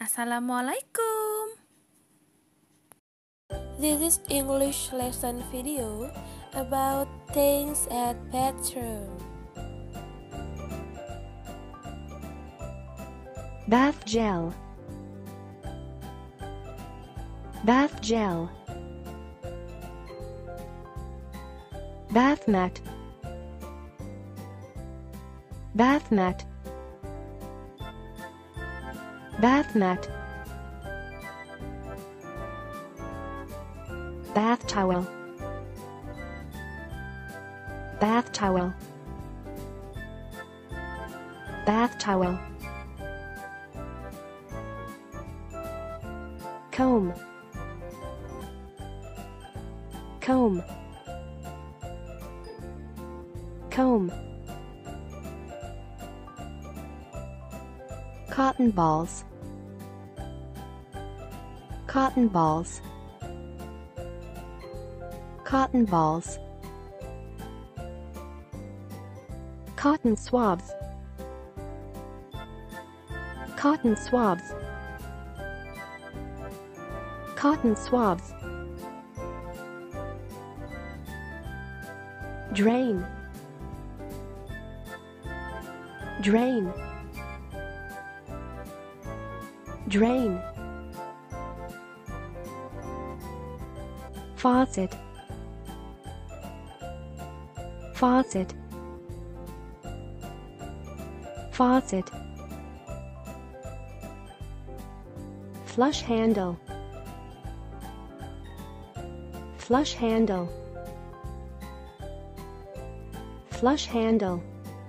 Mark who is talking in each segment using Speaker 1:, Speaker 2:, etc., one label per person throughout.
Speaker 1: Assalamualaikum.
Speaker 2: This is English lesson video about things at bathroom.
Speaker 3: Bath gel. Bath gel. Bath mat. Bath mat. Bath mat. Bath towel. Bath towel. Bath towel. Comb. Comb. Comb. Cotton balls. Cotton balls. Cotton balls. Cotton swabs. Cotton swabs. Cotton swabs. Drain. Drain. Drain. Faucet. Faucet. Faucet. Flush handle. Flush handle. Flush handle.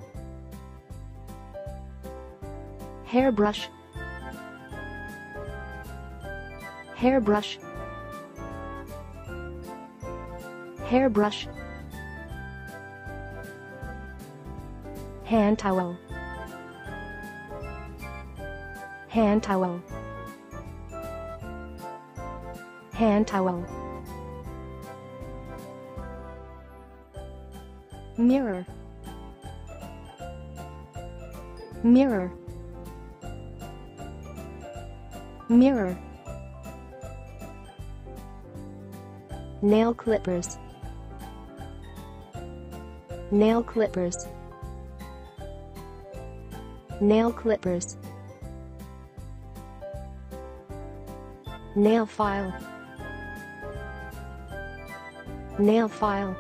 Speaker 3: Hairbrush. Hairbrush. Hairbrush. Hand towel. Hand towel. Hand towel. Mirror. Mirror. Mirror. Nail clippers. Nail clippers. Nail clippers. Nail file. Nail file.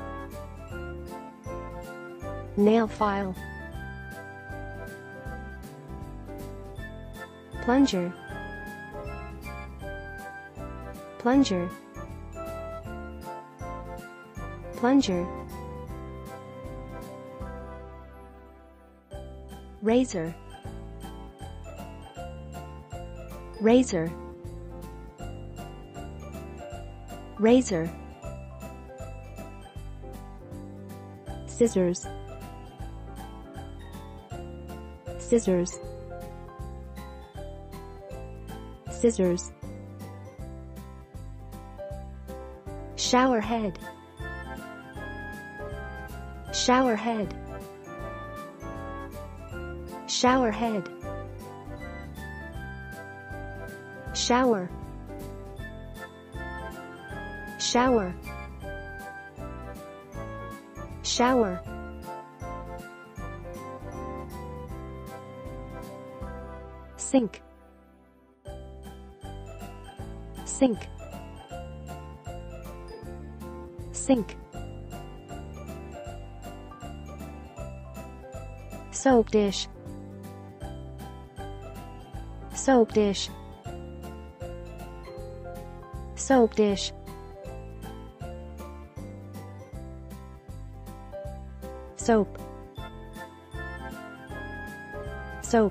Speaker 3: Nail file. Plunger. Plunger. Plunger. Razor. Razor. Razor. Scissors. Scissors. Scissors. Shower head. Shower head. Shower head. Shower. Shower. Shower. Sink. Sink. Sink. Soap dish. Soap dish. Soap dish. Soap. Soap.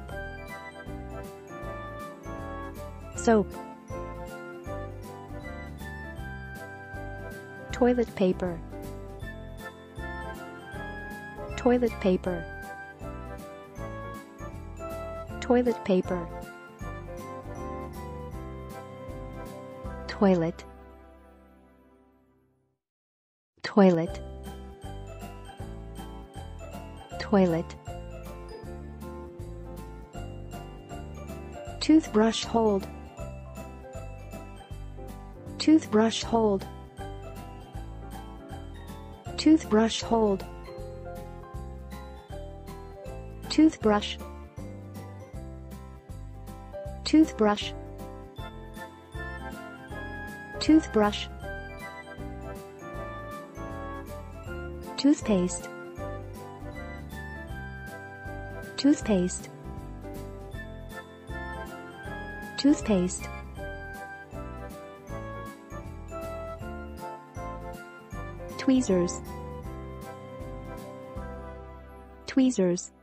Speaker 3: Soap. Toilet paper. Toilet paper. Toilet paper. Toilet. Toilet. Toilet. toothbrush hold, toothbrush hold, toothbrush hold, toothbrush, toothbrush, toothbrush, toothpaste, toothpaste, toothpaste, tweezers, tweezers,